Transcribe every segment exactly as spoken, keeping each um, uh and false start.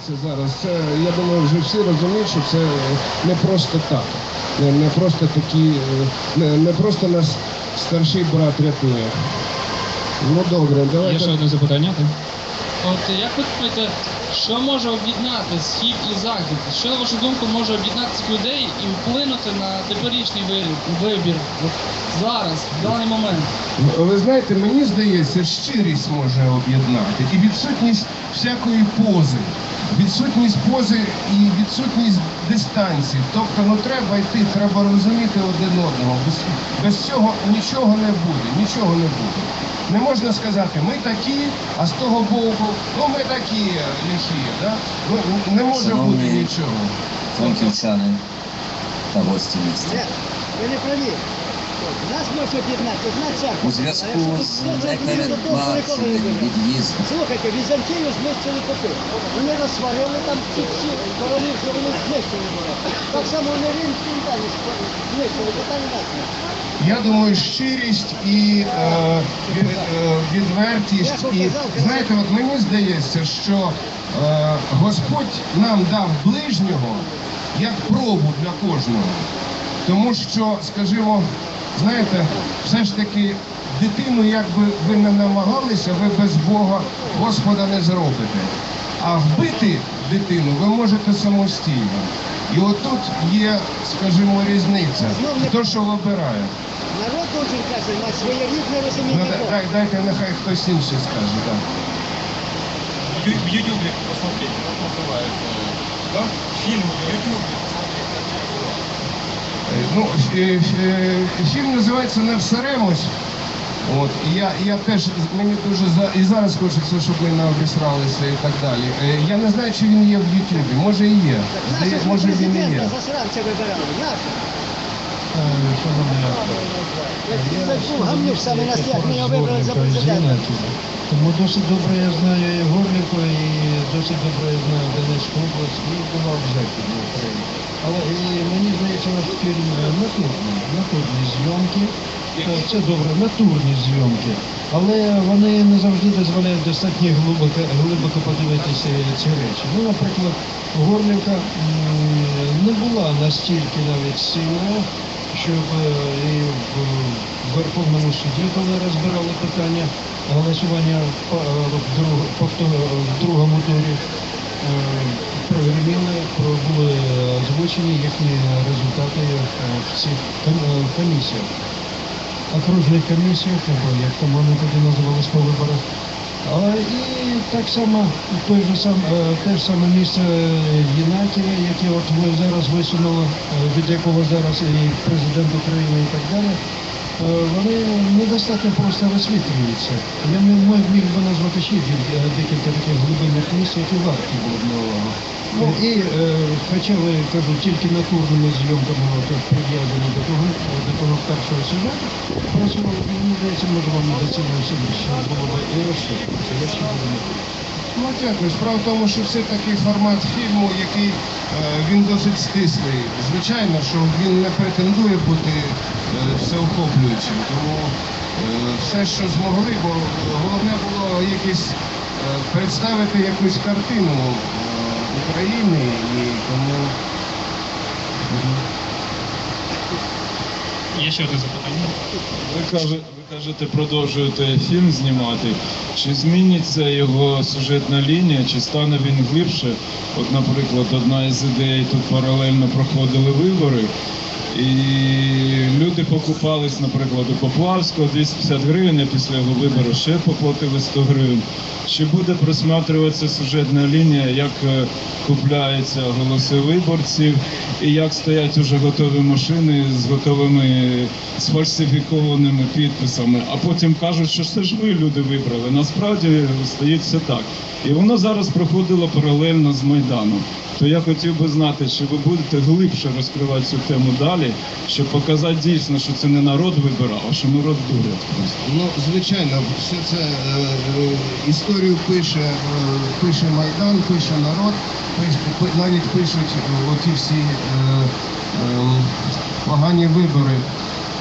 відбувається зараз, це, я думаю, вже всі розуміють, що це не просто так. Не, не просто такі, не, не просто нас старший брат рятує. Ну добре, давайте. Є ще одне запитання? Так? От як ви думаєте, що може об'єднати Схід і Захід? Що, на вашу думку, може об'єднати цих людей і вплинути на теперішній вибір от зараз, в даний момент? Ви знаєте, мені здається, щирість може об'єднати і відсутність всякої пози. Відсутність пози і відсутність дистанції. Тобто, ну треба йти, треба розуміти один одного. Без, без цього нічого не буде, нічого не буде. Не можна сказати, ми такі, а з того боку, ну ми такі лихі, да? Ну, не може бути нічого. Франківчани та гості міста. Ви не праві. Нас може об'єднати, одна церква. У зв'язку з непередбаченим від'їздом. Слухайте, Візантію знищили попи. Вони розсварили там ці всі королів, що вони знищили були. Так само вони Римську імперію знищили, питання нас. Я думаю, щирість і е, від, е, відвертість. І знаєте, от мені здається, що е, Господь нам дав ближнього як пробу для кожного. Тому що, скажімо, знаєте, все ж таки дитину, як би ви не намагалися, ви без Бога Господа не зробите. А вбити дитину ви можете самостійно. І отут є, скажімо, різниця. Хто що вибирає. Народ дуже каже, на своє рідне розуміння. Ну, дай, дайте, нехай хтось інший скаже, так. В Ютубе посмотреть, как называется. Да? Фильм в Ютубе. Ну, фільм називається «Не всеремось». От, і я, я теж, мені дуже, за, і зараз хочеться, щоб ми не обісралися і так далі. Я не знаю, чи він є в Ютубі, може і є. Наші ж Може він і є. президента засранця вибирали, наші. Це був Гамнюк саме на стяг, ми його вибрали за президента. Тому досить добре я знаю і Горлівку, і досить добре я знаю Донецьку область, і була в Західній Україні. Але і мені здається, наш фільм натурні, натурні зйомки. Це добре, натурні зйомки. Але вони не завжди дозволяють достатньо глибоко, глибоко подивитися ці речі. Ну, наприклад, Горлівка не була настільки навіть сильною, щоб і в Верховному суді, коли розбирали питання голосування в другому турі, прогреміли, були озвучені їхні результати в цих комісіях. Окружних комісіях, або як там вони тоді називались по виборах. І так само, той же сам, те ж саме місце Єнаківа, яке от ви зараз висунули, від якого зараз і президент України і так далі, вони недостатньо просто розсвітлюються. Я не міг би назвати ще декілька таких глибинних місць, які варті були б на увагу. Ну, і, е, хоча ви, кажу, тільки натурними зйомками прив'язані до того, до того першого сюжету, працювали, мені здається, може вам доцільно собі ще було б і розширитися. Я ще буду не хочу. Ну, дякую. Справа в тому, що це такий формат фільму, який, е, він досить стислий. Звичайно, що він не претендує бути е, всеохоплюючим. Тому е, все, що змогли, бо головне було якісь, е, представити якусь картину е, України, і тому... Є ще одне запитання? Ви кажете, ви кажете, продовжуєте фільм знімати. Чи зміниться його сюжетна лінія, чи стане він глибше? От, наприклад, одна із ідей, тут паралельно проходили вибори, і люди покупались, наприклад, у Поплавського двісті п'ятдесят гривень, а після його вибору ще поплатили сто гривень. Чи буде просматриватися сюжетна лінія, як купляються голоси виборців, і як стоять уже готові машини з готовими сфальсифікованими підписами, а потім кажуть, що це ж ви, люди, вибрали. Насправді стоїть все так. І воно зараз проходило паралельно з Майданом. То я хотів би знати, чи ви будете глибше розкривати цю тему далі, щоб показати дійсно, що це не народ вибирав, а що народ дурить просто. Ну, звичайно, все це е, е, історію пише, е, пише Майдан, пише народ, пише, навіть пишуть е, оті всі е, е, погані вибори.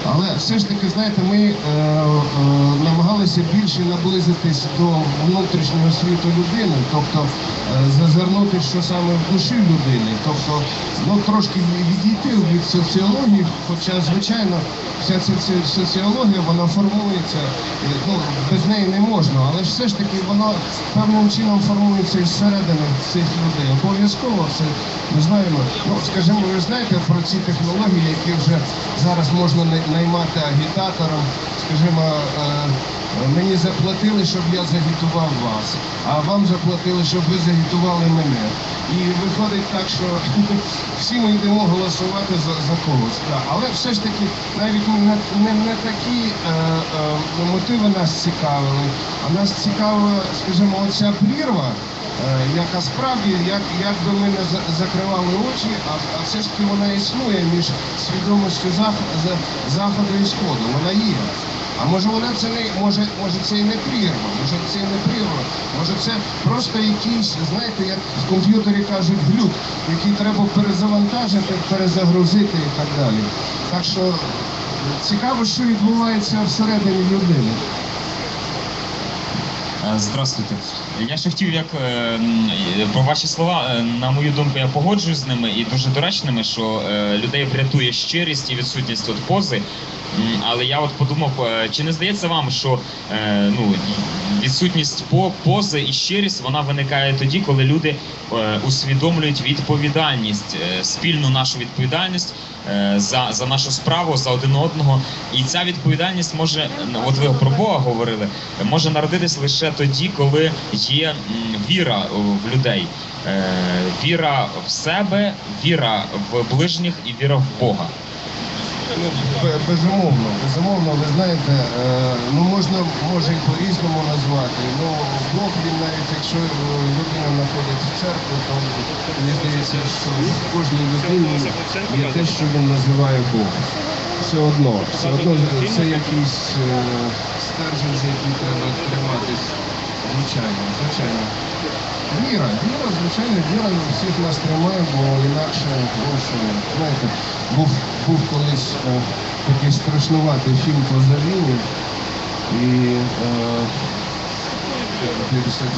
Але все ж таки, знаєте, ми е, е, намагалися більше наблизитись до внутрішнього світу людини, тобто е, зазирнути, що саме в душі людини, тобто ну, трошки відійти від соціології, хоча, звичайно, вся ця ця соціологія, вона формується, е, ну, без неї не можна, але ж все ж таки воно певним чином формується із середини цих людей. Обов'язково це ми знаємо. Ну, скажімо, ви знаєте про ці технології, які вже зараз можна най- наймати агітатором, скажімо, е, мені заплатили, щоб я загітував вас, а вам заплатили, щоб ви загітували мене. І виходить так, що всі ми йдемо голосувати за, за когось. Так. Але все ж таки навіть не, не, не такі е, е, мотиви нас цікавили, а нас цікава, скажімо, оця прірва, е, яка справді, як, як би ми не за- закривали очі, а, а все ж таки вона існує між свідомістю зах, за- заходу і сходу. Вона є. А може вона це не може, може це і не прірва, може це і не прірва, може це просто якийсь, знаєте, як в комп'ютері кажуть, глюк, який треба перезавантажити, перезагрузити і так далі. Так що цікаво, що відбувається всередині людини. Е, Здравствуйте. Я ще хотів, як е, м, е, про ваші слова, е, на мою думку, я погоджуюсь з ними і дуже доречними, що е, людей врятує щирість і відсутність от пози. М, Але я от подумав, е, чи не здається вам, що е, ну, відсутність по пози і щирість вона виникає тоді, коли люди е, усвідомлюють відповідальність, е, спільну нашу відповідальність е, за, за нашу справу, за один одного. І ця відповідальність може, ну, от ви про Бога говорили, може народитись лише тоді, коли є м, віра в людей. Е, Віра в себе, віра в ближніх і віра в Бога. Ну, бе- безумовно, безумовно, ви знаєте, е, ну можна, може і по-різному назвати. Ну, Бог, він навіть якщо е, людина знаходить в церкві, то мені здається, що в кожній людині є те, що він називає Богом. Все одно, все одно це якийсь е, стержень, за який треба триматись. Звичайно, звичайно. Віра, віра, звичайно, віра всіх нас тримає, бо інакше, ну, що, знаєте, був, був колись е, такий страшнуватий фільм «Позавіні», і е, дивився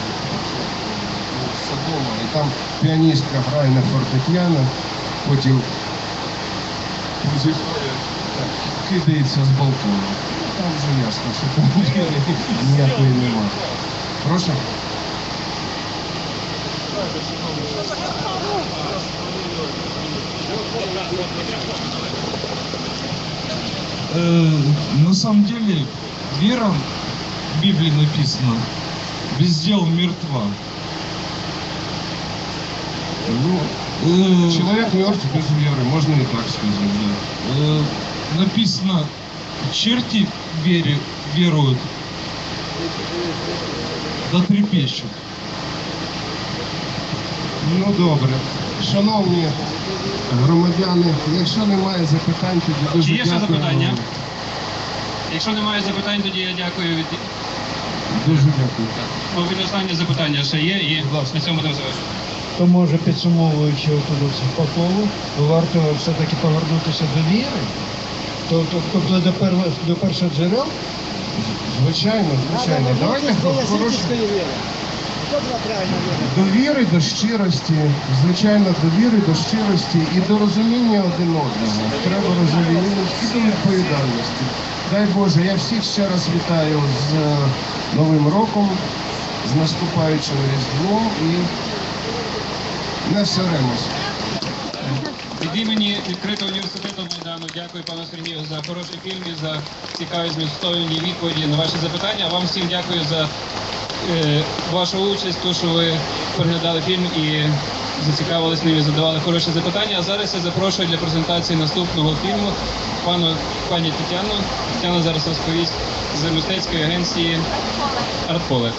Содома, і там піаністка грає на фортепіано, потім позіхає, так, кидається з балкону. Там вже ясно, що там віри ніякої немає. Прошу? Э, на самом деле, вера, в Библии написано, без дел мертва. Ну, Э, человек мертв без веры, можно и так сказать, да. э, написано, черти вере, веруют, да трепещут. Ну добре. Шановні громадяни, якщо немає запитань, тоді дуже Чи є ще дякую. запитання? Якщо немає запитань, тоді я дякую. від- Дуже дякую. Ну, від останнє запитання ще є, і на цьому будемо завершити. То може, підсумовуючи отут по колу, варто все-таки повернутися до віри, тобто тобто до, перво, до перших джерел. Звичайно, звичайно. Давайте хороше. Ясінської віри. Що була правильна віра? До віри, до щирості, звичайно, до віри, до щирості і до розуміння один одного. Треба розуміння і до відповідальності. Дай Боже, я всіх ще раз вітаю з е, Новим роком, з наступаючим Різдвом і не соремось. Від імені відкритого університету Майдану дякую пану Сергію за хороший фільм і за цікаві змістовні відповіді на ваші запитання. А вам всім дякую за е, вашу участь, то що ви переглядали фільм і зацікавились ним і задавали хороші запитання. А зараз я запрошую для презентації наступного фільму пану пані Тетяну. Тетяна зараз розповість з мистецької агенції «Артполе».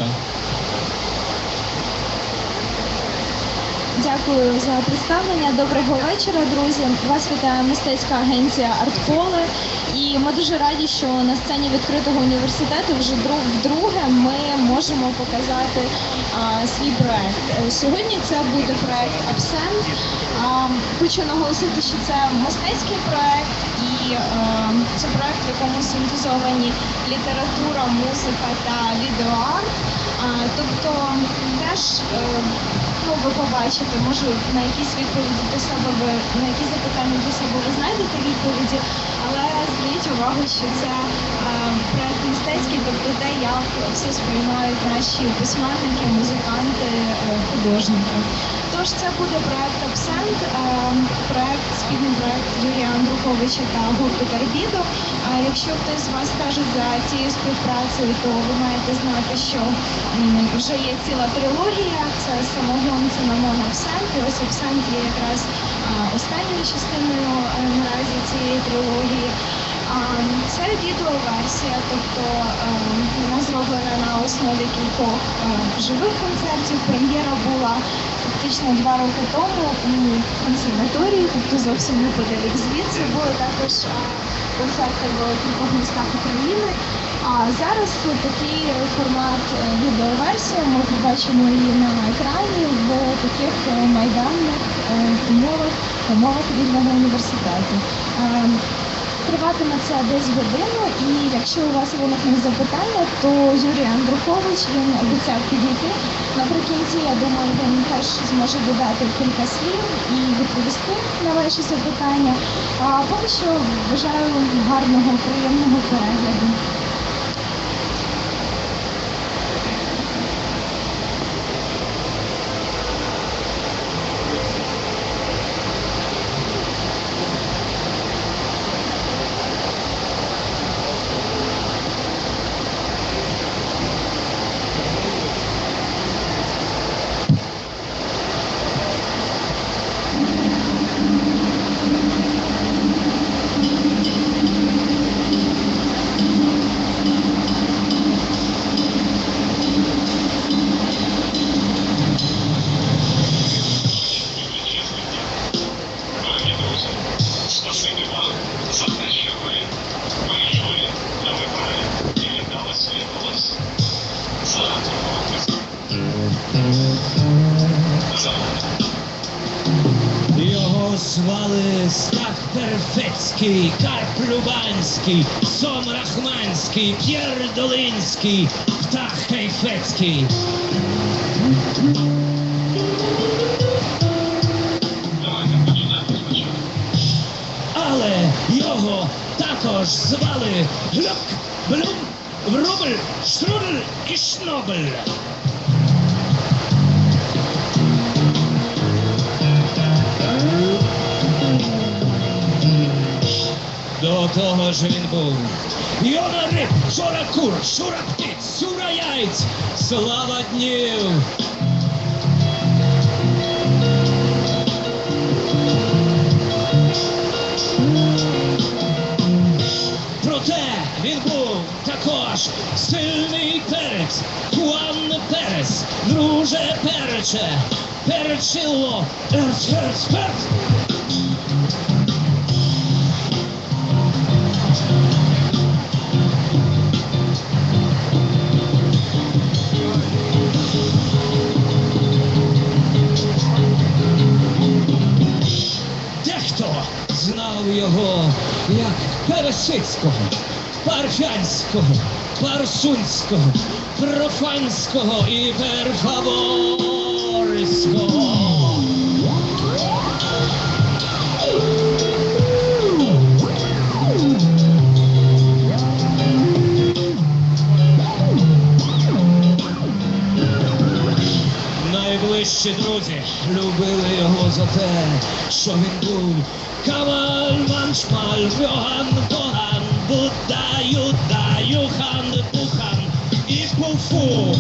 Дякую за представлення. Доброго вечора, друзі. Вас вітає мистецька агенція «Артполе». І ми дуже раді, що на сцені відкритого університету вже друг вдруге ми можемо показати а, свій проект. Е, Сьогодні це буде проект «Абсент». А, хочу наголосити, що це мистецький проект, і е, це проект, в якому синтезовані література, музика та відеоарт. А, тобто теж е, ну, ви побачите, може на якісь відповіді для себе ви на якісь запитання для себе ви знайдете відповіді, але зверніть увагу, що це е, проект мистецький, тобто те, як все сприймають наші письменники, музиканти, е, художники. Тож це буде проект Абсент, е, проект, спільний проект Юрія Андруховича та гурту Карбідо. А якщо хтось з вас стежить за цією співпрацею, то ви маєте знати, що м, вже є ціла трилогія, це самогон, цинамон, Абсент. І ось Абсент є якраз а, останньою частиною а, наразі цієї трилогії. А, це відеоверсія, тобто а, вона зроблена на основі кількох а, живих концертів. Прем'єра була фактично два роки тому у консерваторії, тобто зовсім неподалік звідси. Були також а, концерти в кількох містах України. А зараз такий формат е, відеоверсії, ми побачимо її на екрані в таких е, майданних е, умовах, умовах вільного університету. Е, Триватиме це десь годину, і якщо у вас виникнуть запитання, то Юрій Андрухович, він обіцяв підійти. Наприкінці, я думаю, він теж зможе додати кілька слів і відповісти на ваші запитання. А поки що бажаю гарного, приємного перегляду. Його звали Стах Перфецький, Карп Любанський, Сон Рахманський, П'єр Долинський, Птах Кайфецький. Але його також звали Глюк, Блюм, Врубль, Штрудель і Шнобель. До того ж він був Йона риб, жора кур, шура птиць, сура яйць, слава днів. Проте він був також сильний перець, Хуан Перес, друже перече, перечило, ерц, ерц, перц. Знав його як Пересицького, Парфянського, Парсунського, Профанського і Перфаворського. Найближчі друзі любили його за те, що він був Камаль, Маншмаль, Йоган, Боган, Будда, Юда, Юхан, Бухан і Пуфу.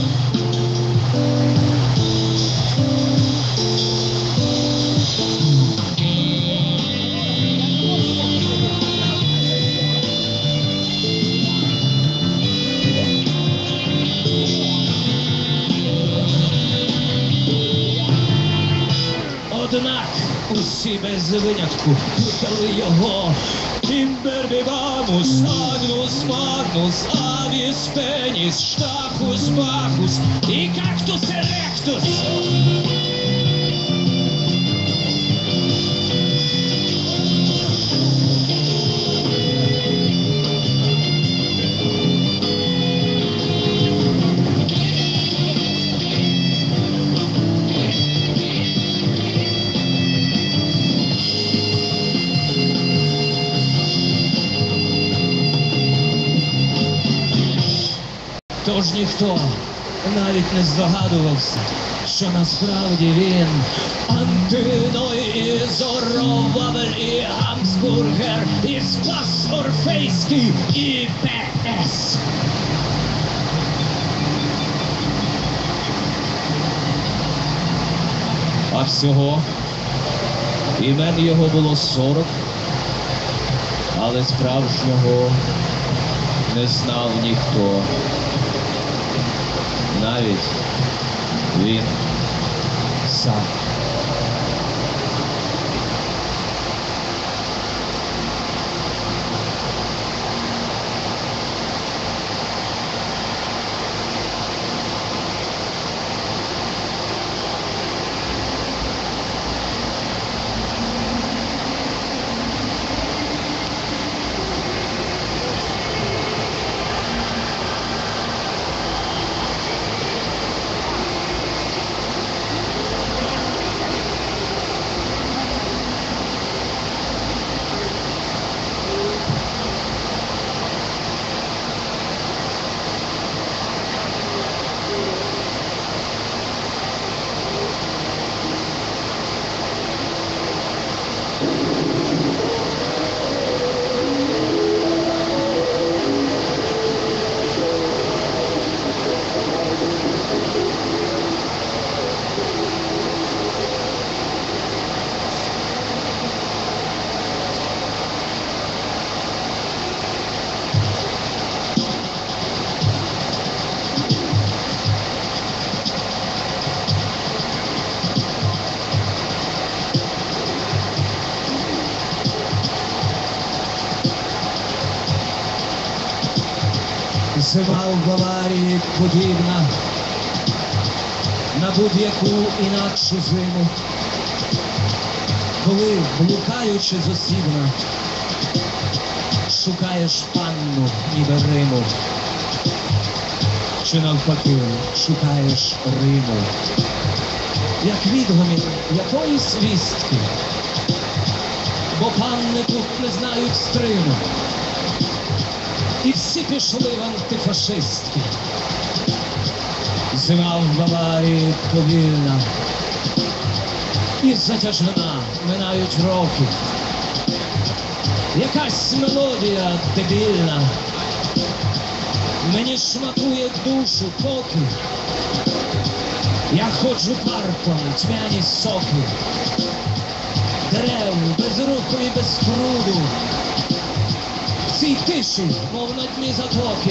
Однак усі без винятку путали його. Тімбер бібамус, агнус магнус, авіс пеніс, штахус бахус і кактус еректус. ж ніхто навіть не здогадувався, що насправді він Антиной і Зоровавель, і Гамсбургер, і Спас Орфейський, і ПС. А всього імен його було сорок, але справжнього не знав ніхто. Навіть він сам. Зима в Баварії подібна на будь-яку інакшу зиму, коли, блукаючи зосібна, шукаєш панну ніби Риму, чи навпаки шукаєш Риму, як відгомін якоїсь вістки, бо панни тут не знають стриму. І всі пішли в антифашистки. Зима в Баварії повільна і затяжна, минають роки. Якась мелодія дебільна мені шматує душу поки. Я ходжу парком, тьмяні соки, дерев без руху і без пруду. В цій тиші, мов на дні затоки,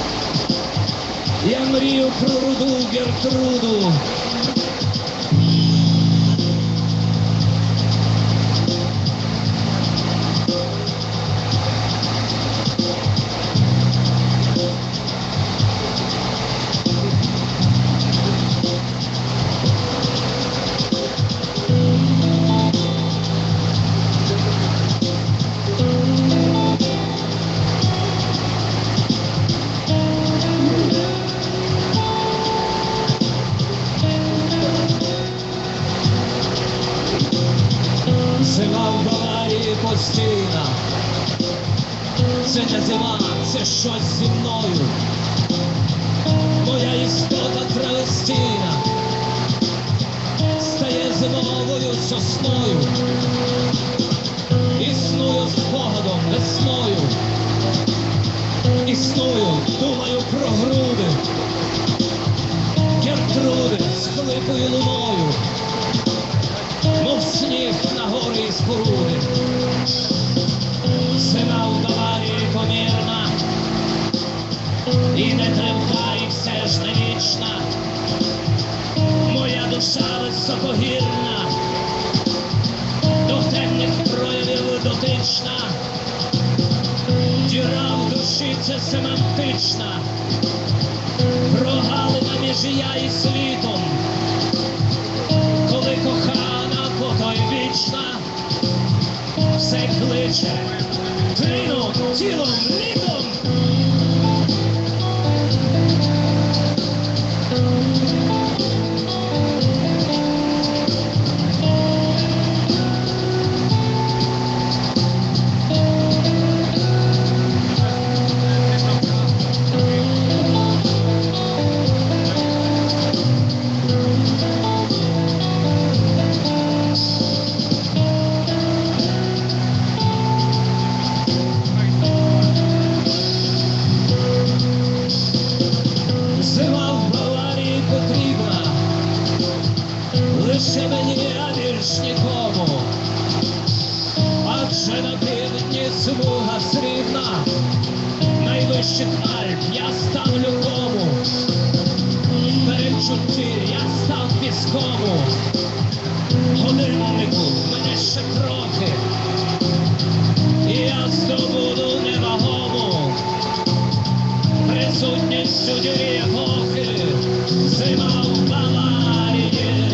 я мрію про руду Гертруду. Зима в Баварії постійна. Це не зима, це щось зі мною. Моя істота травестійна стає зимовою сосною. Існую спогадом весною. Існую, думаю про груди. Гертруди з хлипою луною, мов сніг на гори і споруди. Зима в Баварії помірна, і не тривка, і все ж не вічна. Моя душа високогірна, до темних проявів дотична. Діра в душі це семантична, прогалина між я і світом. Коли кохана, потай вічна, все кличе тином, тілом, літом. берегу, мене ще трохи, і я здобуду невагому присутністю дірі епохи, зима в Баварії.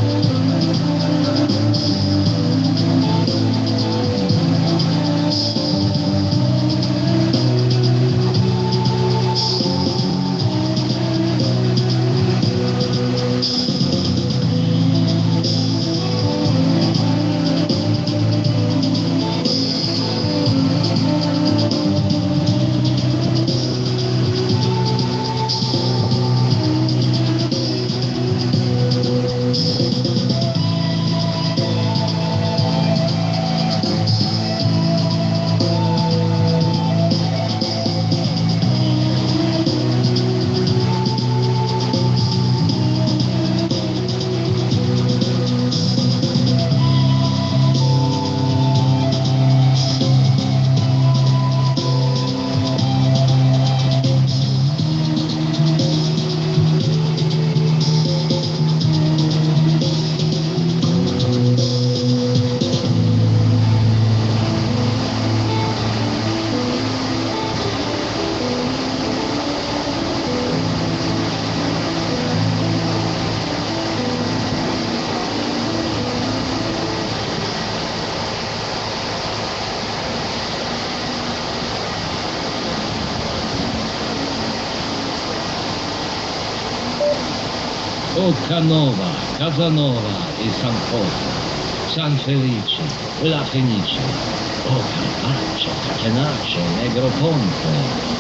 O Canova, Casanova e San Fosa, San Felice, La Fenice, O Carpaccio, Catenaccio, Negroponte,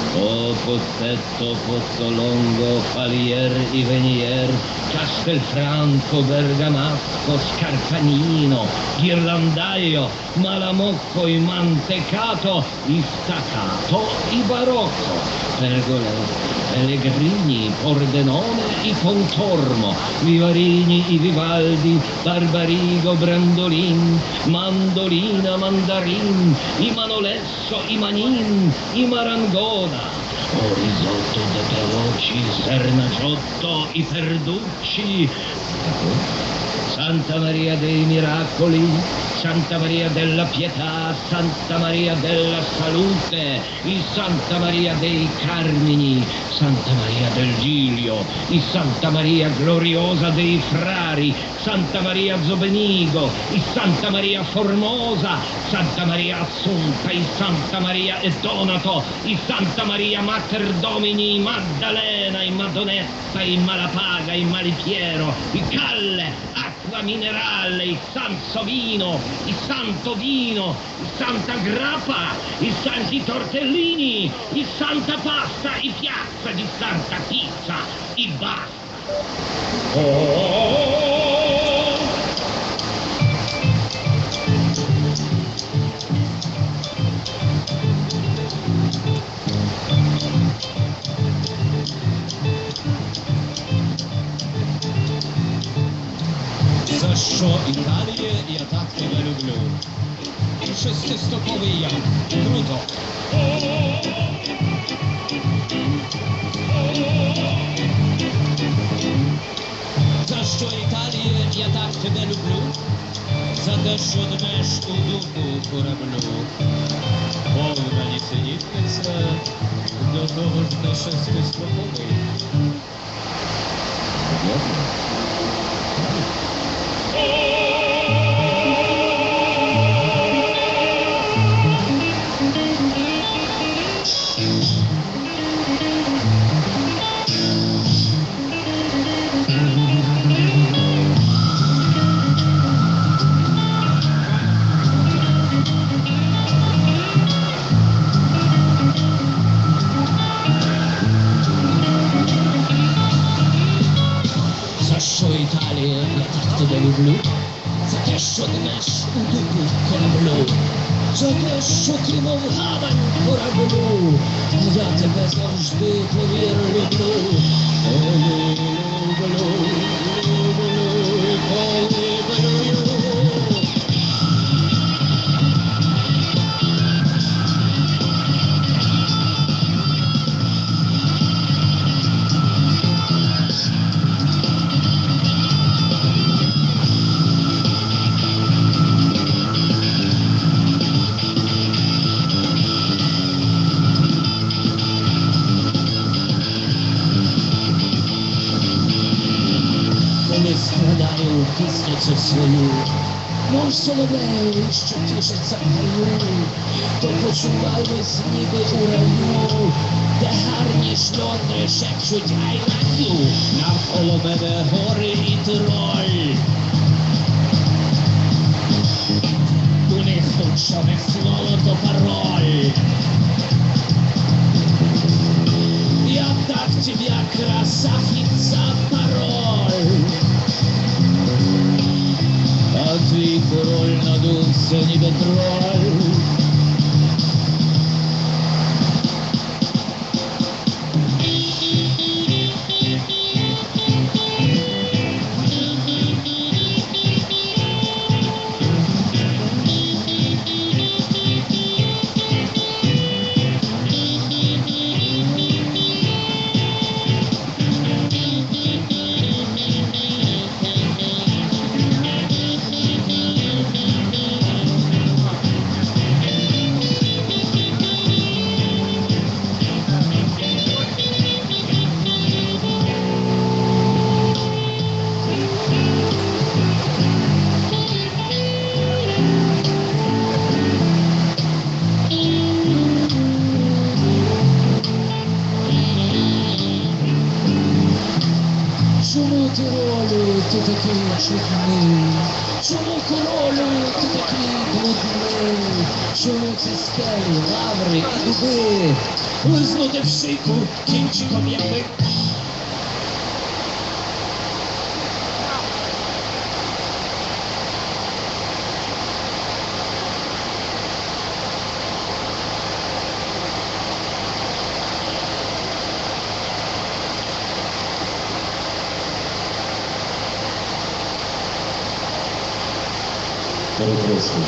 O Pozzetto, Pozzolongo, Falier, Ivenier, Castelfranco, Bergamasco, Scarpanino, Ghirlandaio, Malamocco, i Mantecato, i Staccato, i Barocco, Pergolesi, Pellegrini, Pordenone, i Pontormo, Vivarini, i Vivaldi, Barbarigo, Brandolin, Mandolina, Mandarin, i Manolesso, i Manin, i Marangona, o risotto de Peloci, Sernagiotto, i Perducci, Santa Maria dei Miracoli, Santa Maria della Pietà, Santa Maria della Salute, il Santa Maria dei Carmini, Santa Maria del Giglio, il Santa Maria Gloriosa dei Frari, Santa Maria Zobenigo, il Santa Maria Formosa, Santa Maria Assunta, il Santa Maria e Donato, il Santa Maria Mater Domini, Maddalena, il Madonnetta, il Malapaga, il Malipiero, il Calle, acqua minerale, il Sansovino, il Santo Vino, il Santa Grappa, il Santi Tortellini, il Santa Pasta, il Piazza di Santa Pizza, il Basta. Oh! За що Італія, я так тебе люблю. Щось ти стоповий я. Круто. За що Італія, я так тебе люблю. За те, що дмеш у духу кораблю. Повна нісенітниця, до того ж ти щось ти стоповий. За що Італія, я так тебе люблю. За те, що днеш у духу кораблю. За те, що ти мов гавань кораблю. А я тебе завжди, повір, люблю. Коли люблю, люблю, коли люблю. тисняться в свою. Мов соловей, що тішиться в гаю, то почуваємось ніби у раю, де гарні шльондри шепчуть «I love you». Навколо мене гори і Тироль. У них тут човне слово то пароль. Я так тебя, красавица, пароль. А твій король надувся ніби троль. Чому Тиролю ти такий чудний? Чому королю ти такий блудний? Чому ці скелі, лаври і дуби лизнути в шийку кінчиком як бик? Перепрошую.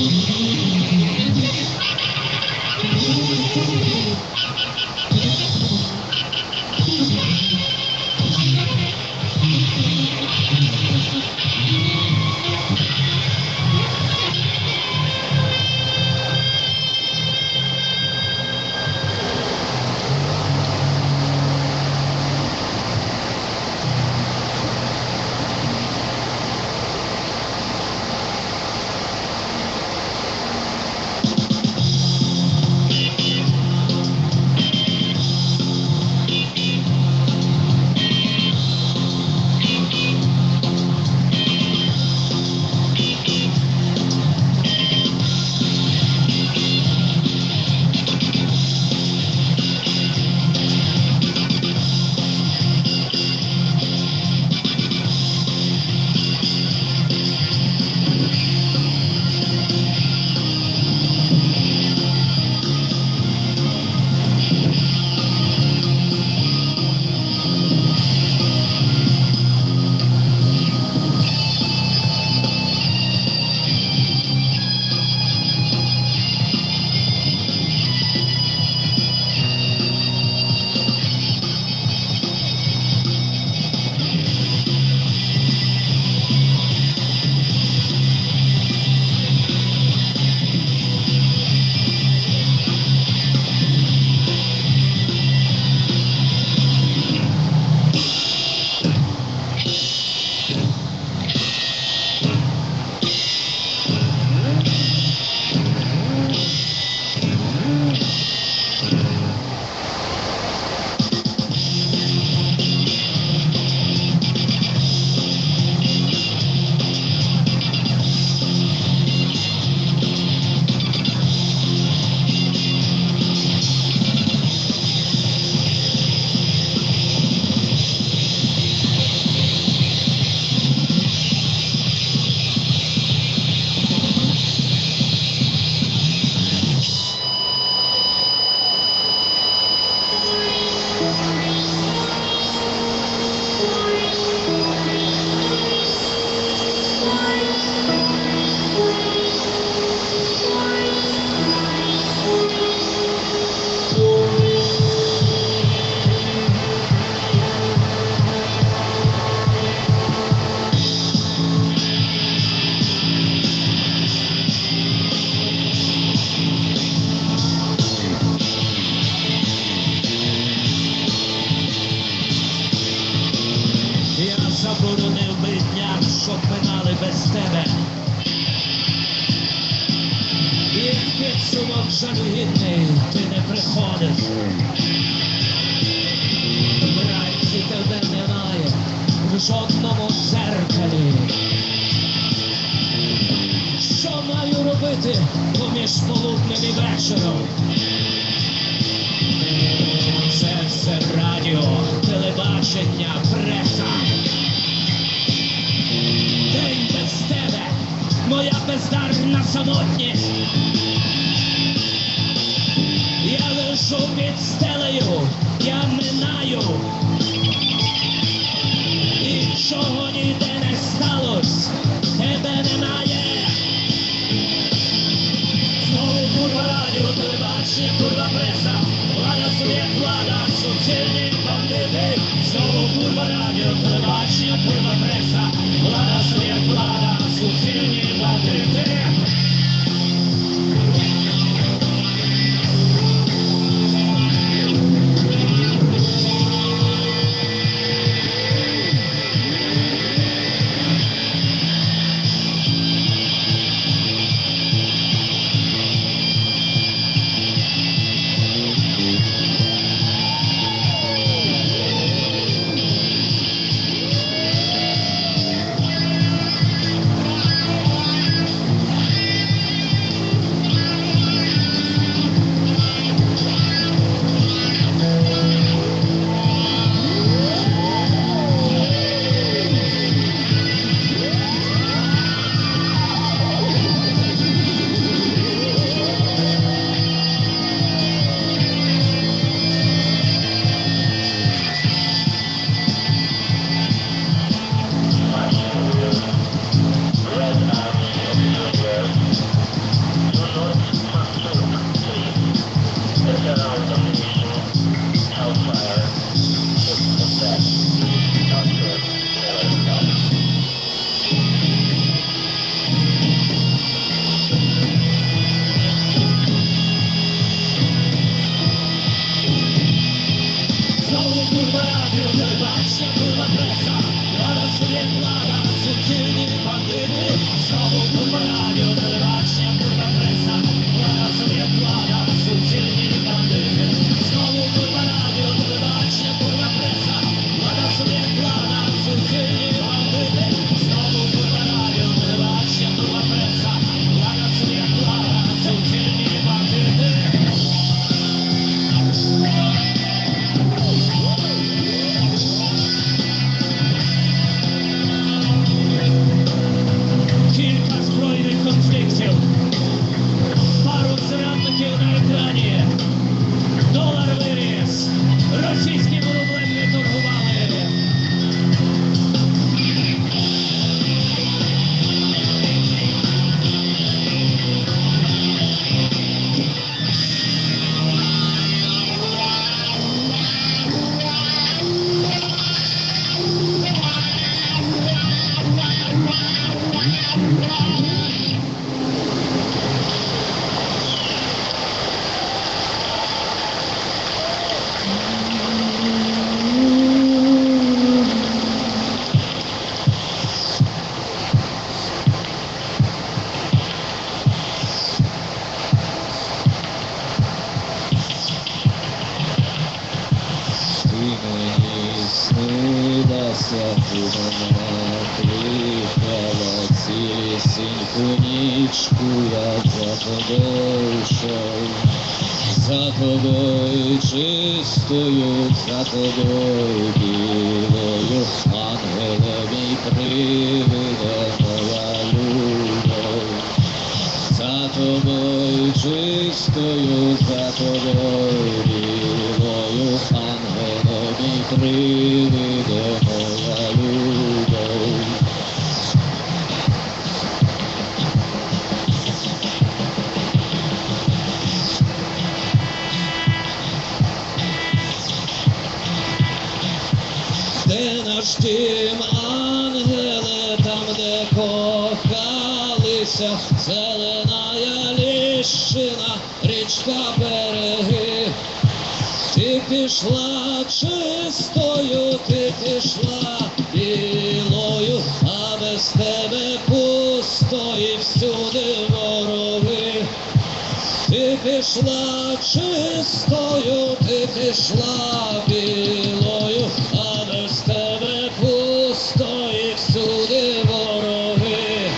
підсумок жалюгідний, ти не приходиш. Вранці тебе немає в жодному дзеркалі. Що маю робити поміж полуднем і вечором? Це все радіо, телебачення, преса. День без тебе, моя бездарна самотність. Я лежу під стелею, я минаю. Нічого ніде не сталось, тебе немає. Знову курва радіо, телебачення, курва преса. Влада совєт, влада, суцільні бандити. Знову курва радіо, телебачення, курва преса. Влада совєт, влада, суцільні бандити. за тобою йшов, за тобою чистою, за тобою білою, ангеле мій приведе моя любов. За тобою чистою, за тобою білою, ангеле мій приведе моя любов. Де наш дім, ангеле, там, де кохалися, зеленая ліщина, річка береги. Ти пішла чистою, ти пішла білою, а без тебе пустої всюди вороги. Ти пішла чистою, ти пішла білою, а без тебе пустої всюди вороги.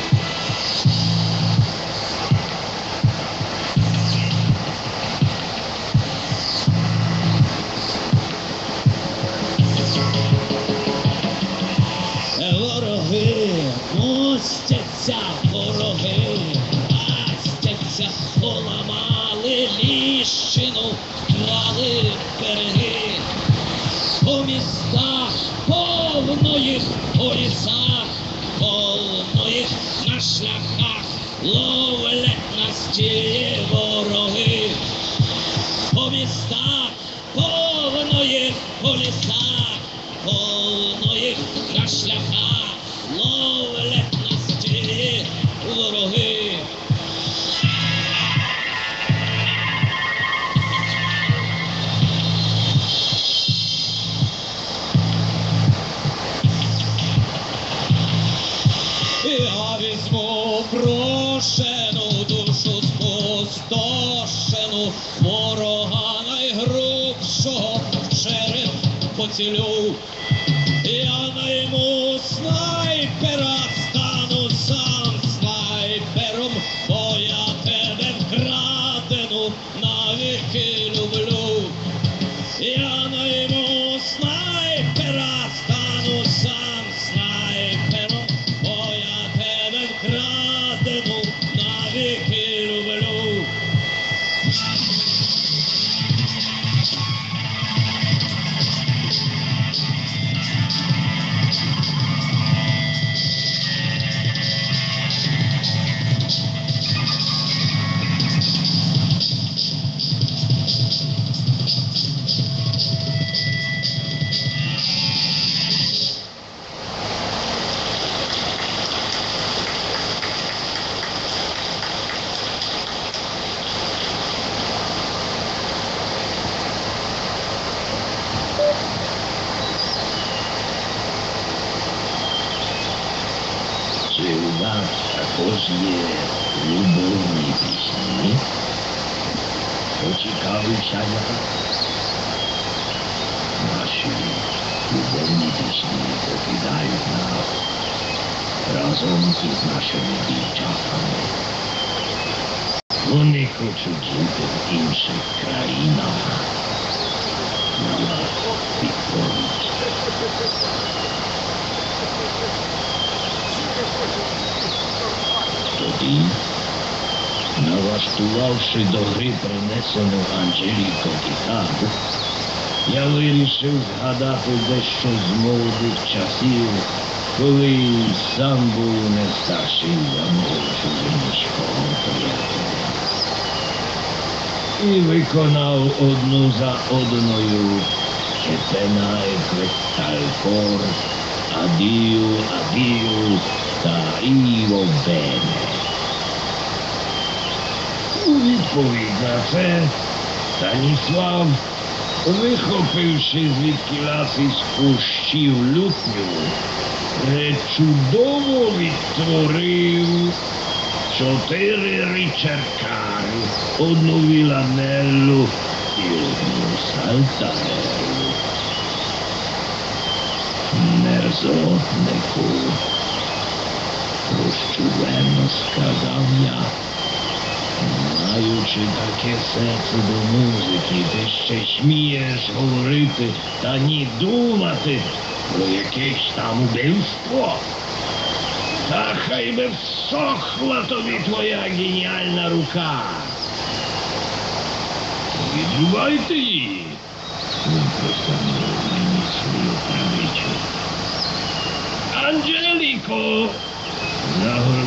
Вороги мостяться, вороги мастяться, поламали ліщину, клали береги. По містах повно їх, по лісах повно їх, на шляхах ловлять нас ті вороги. По містах повно їх, по лісах повно їх, на шляхах ловлять нас ті вороги. Я візьму брошену душу спустошену, ворога найгрубшого в череп поцілю. Я найму снайпера, стану сам снайпером, бо я тебе вкрадену навіки люблю. Я найму снайпера, стану сам снайпером, бо я тебе вкрадену навіки люблю. Чи у вас також є любовні пісні? Поцікавився я. Наші любовні пісні покидають нас разом із нашими дівчатами. Вони хочуть жити в інших країнах. На нас підходить. Тоді, налаштувавши до гри принесену Анжеліко гітару, я вирішив згадати дещо з молодих часів, коли сам був не старший за мого чужинського приятеля. І виконав одну за одною «Чепена e questa cor, addio, addio, sta io bene». У відповідь на це Станіслав, вихопивши звідкілясь із кущів лютню, пречудово відтворив чотири ричаркари, одну віланеллу і одну сальтареллу. Мерзотнику, розчулено сказав я, маючи таке серце до музики, ти ще смієш говорити та ні думати про якесь там убивство? Та хай би всохла тобі твоя геніальна рука. Відрубайте її. Ви постановили мені свою правичу. Анджеліко!